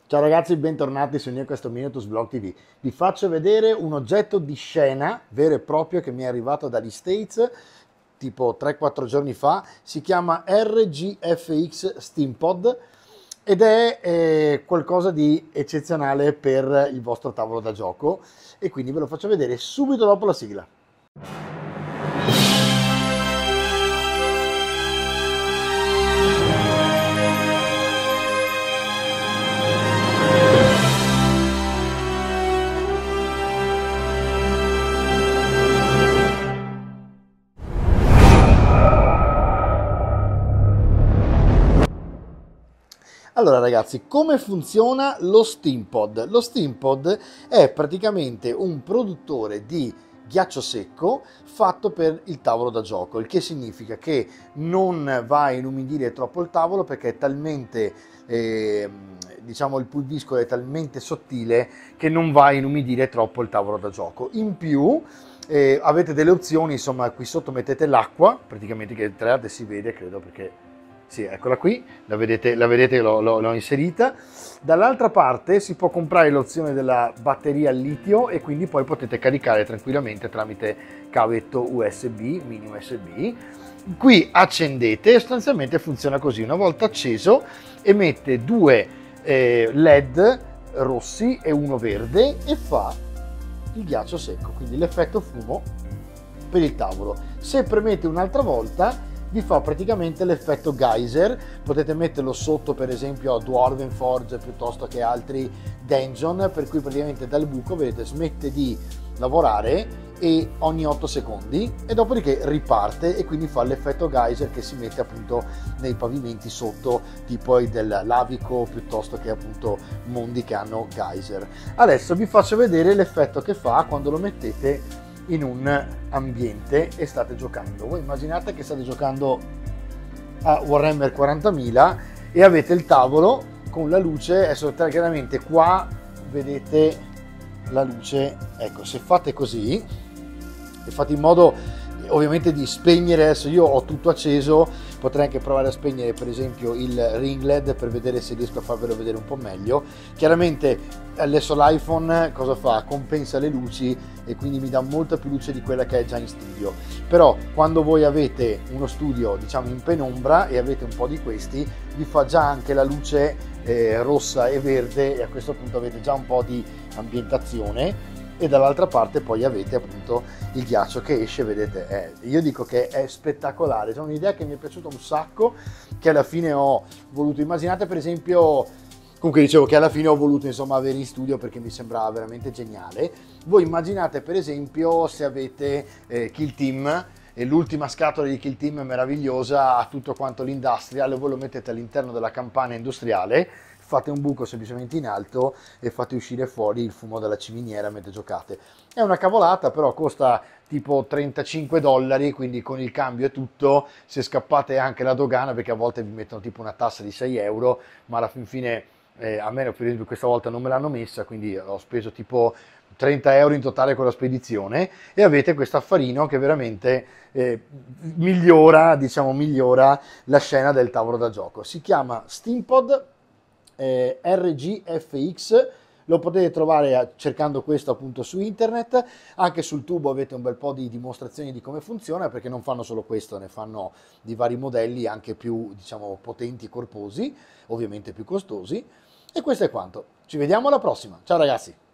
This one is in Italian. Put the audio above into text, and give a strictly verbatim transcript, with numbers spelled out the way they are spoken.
Ciao ragazzi, bentornati su Neo Questo Minutus Blog T V. Vi faccio vedere un oggetto di scena vero e proprio che mi è arrivato dagli States tipo tre quattro giorni fa. Si chiama R G F X SteamPod ed è eh, qualcosa di eccezionale per il vostro tavolo da gioco e quindi ve lo faccio vedere subito dopo la sigla. Allora ragazzi, come funziona lo SteamPod? Lo SteamPod è praticamente un produttore di ghiaccio secco fatto per il tavolo da gioco, il che significa che non va a inumidire troppo il tavolo perché è talmente, eh, diciamo, il pulviscolo è talmente sottile che non va a inumidire troppo il tavolo da gioco. In più eh, avete delle opzioni, insomma, qui sotto mettete l'acqua, praticamente che tra l'altro si vede, credo, perché sì, eccola qui, la vedete, la vedete l'ho inserita. Dall'altra parte si può comprare l'opzione della batteria al litio e quindi poi potete caricare tranquillamente tramite cavetto U S B, mini U S B. Qui accendete e sostanzialmente funziona così: una volta acceso emette due eh, led rossi e uno verde e fa il ghiaccio secco, quindi l'effetto fumo per il tavolo. Se premete un'altra volta vi fa praticamente l'effetto geyser. Potete metterlo sotto per esempio a Dwarven Forge piuttosto che altri dungeon, per cui praticamente dal buco vedete smette di lavorare e ogni otto secondi e dopodiché riparte e quindi fa l'effetto geyser che si mette appunto nei pavimenti sotto, tipo del lavico piuttosto che appunto mondi che hanno geyser. Adesso vi faccio vedere l'effetto che fa quando lo mettete in un ambiente e state giocando. Voi immaginate che state giocando a Warhammer quarantamila e avete il tavolo con la luce, adesso chiaramente qua vedete la luce, ecco, se fate così e fate in modo ovviamente di spegnere, adesso io ho tutto acceso, potrei anche provare a spegnere per esempio il ring led per vedere se riesco a farvelo vedere un po' meglio. Chiaramente adesso l'iPhone cosa fa? Compensa le luci e quindi mi dà molta più luce di quella che è già in studio, però quando voi avete uno studio diciamo in penombra e avete un po' di questi, vi fa già anche la luce eh, rossa e verde e a questo punto avete già un po' di ambientazione e dall'altra parte poi avete appunto il ghiaccio che esce, vedete, è, io dico che è spettacolare, c'è un'idea che mi è piaciuta un sacco, che alla fine ho voluto, immaginate per esempio, comunque dicevo che alla fine ho voluto insomma avere in studio perché mi sembrava veramente geniale. Voi immaginate per esempio se avete eh, Kill Team e l'ultima scatola di Kill Team è meravigliosa, ha tutto quanto l'industrial e voi lo mettete all'interno della campana industriale, fate un buco semplicemente in alto e fate uscire fuori il fumo dalla ciminiera mentre giocate. È una cavolata, però costa tipo trentacinque dollari, quindi con il cambio e tutto, se scappate anche la dogana, perché a volte vi mettono tipo una tassa di sei euro, ma alla fin fine eh, a me per esempio questa volta non me l'hanno messa, quindi ho speso tipo trenta euro in totale con la spedizione e avete questo affarino che veramente eh, migliora, diciamo, migliora la scena del tavolo da gioco. Si chiama SteamPod Eh, R G F X, lo potete trovare cercando questo appunto su internet. Anche sul tubo avete un bel po' di dimostrazioni di come funziona, perché non fanno solo questo, ne fanno di vari modelli anche più diciamo potenti e corposi, ovviamente più costosi. E questo è quanto, ci vediamo alla prossima, ciao ragazzi.